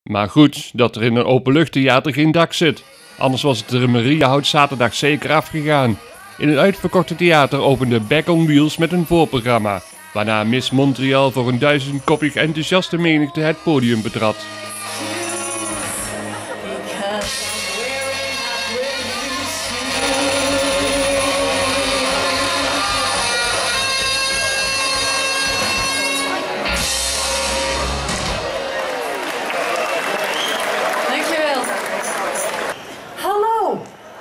Maar goed, dat er in een openluchttheater geen dak zit. Anders was het er in Mariahout zaterdag zeker afgegaan. In het uitverkochte theater opende Back on Wheels met een voorprogramma, waarna Miss Montreal voor een 1000-koppig enthousiaste menigte het podium betrad. Dankjewel. Hallo.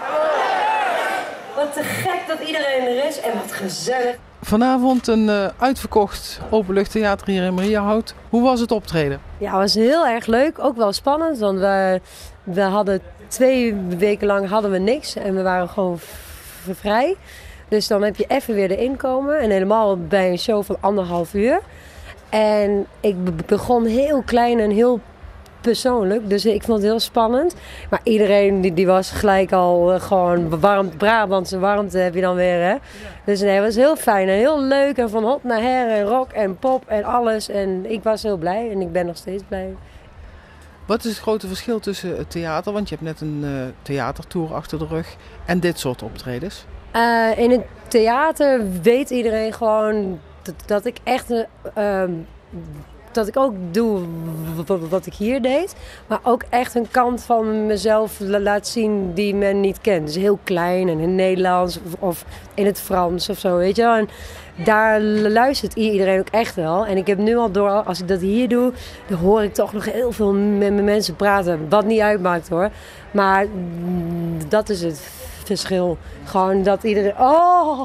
Wat te gek dat iedereen er is en wat gezellig. Vanavond een uitverkocht openluchttheater hier in Mariahout. Hoe was het optreden? Ja, het was heel erg leuk. Ook wel spannend, want we hadden 2 weken lang hadden we niks. En we waren gewoon vrij. Dus dan heb je even weer de inkomen. En helemaal bij een show van 1,5 uur. En ik begon heel klein en heel persoonlijk. Dus ik vond het heel spannend. Maar iedereen die was gelijk al gewoon warm. Brabantse warmte heb je dan weer, hè. Dus nee, het was heel fijn en heel leuk. En van hot naar her en rock en pop en alles. En ik was heel blij en ik ben nog steeds blij. Wat is het grote verschil tussen het theater, want je hebt net een theatertour achter de rug, en dit soort optredens? In het theater weet iedereen gewoon dat ik echt... dat ik ook doe wat ik hier deed. Maar ook echt een kant van mezelf laat zien die men niet kent. Dus heel klein en in het Nederlands of in het Frans of zo, weet je wel. En daar luistert iedereen ook echt wel. En ik heb nu al door, als ik dat hier doe, dan hoor ik toch nog heel veel met mensen praten. Wat niet uitmaakt hoor. Maar dat is het verschil. Gewoon dat iedereen... Oh!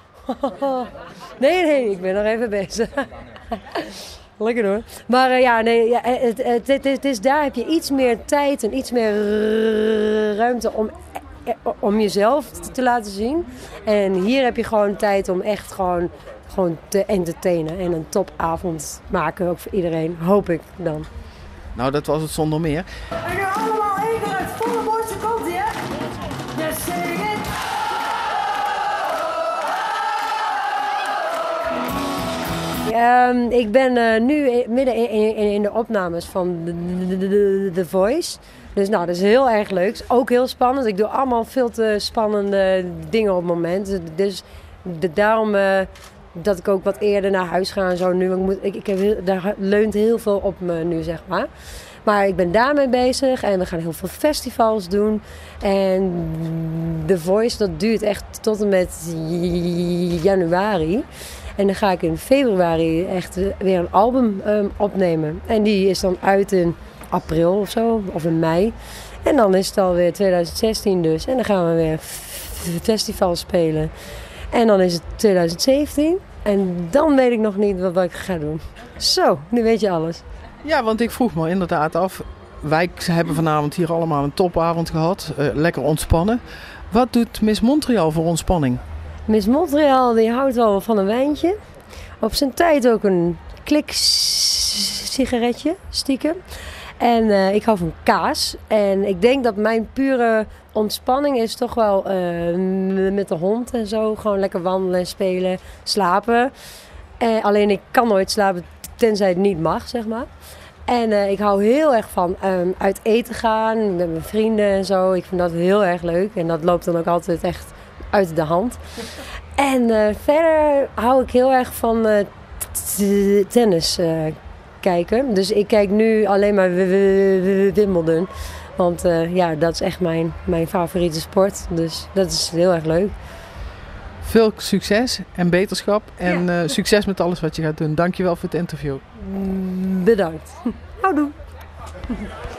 Nee, ik ben nog even bezig. Lekker hoor. Maar het is, daar heb je iets meer tijd en iets meer ruimte om jezelf te laten zien. En hier heb je gewoon tijd om echt gewoon te entertainen. En een topavond maken ook voor iedereen. Hoop ik dan. Nou, dat was het zonder meer. En nu allemaal één keer uit volle borst, komt ie hè? Yes, sing it! Ik ben nu midden in de opnames van The Voice. Dus nou, dat is heel erg leuk. Ook heel spannend. Ik doe allemaal veel te spannende dingen op het moment. Dus daarom dat ik ook wat eerder naar huis ga en zo nu. Daar leunt heel veel op me nu, zeg maar. Maar ik ben daarmee bezig en we gaan heel veel festivals doen. En The Voice, dat duurt echt tot en met januari. En dan ga ik in februari echt weer een album opnemen. En die is dan uit in april of zo, of in mei. En dan is het alweer 2016 dus. En dan gaan we weer festivals spelen. En dan is het 2017. En dan weet ik nog niet wat ik ga doen. Zo, nu weet je alles. Ja, want ik vroeg me inderdaad af. Wij hebben vanavond hier allemaal een topavond gehad. Lekker ontspannen. Wat doet Miss Montreal voor ontspanning? Miss Montreal die houdt wel van een wijntje. Op zijn tijd ook een klik-sigaretje, stiekem. En ik hou van kaas. En ik denk dat mijn pure ontspanning is toch wel met de hond en zo. Gewoon lekker wandelen, spelen, slapen. Alleen ik kan nooit slapen tenzij het niet mag, zeg maar. En ik hou heel erg van uit eten gaan met mijn vrienden en zo. Ik vind dat heel erg leuk. En dat loopt dan ook altijd echt uit de hand. En verder hou ik heel erg van tennis kijken. Dus ik kijk nu alleen maar Wimbledon. Want ja, dat is echt mijn favoriete sport. Dus dat is heel erg leuk. Veel succes en beterschap. En succes met alles wat je gaat doen. Dankjewel voor het interview. Bedankt. Houdoe.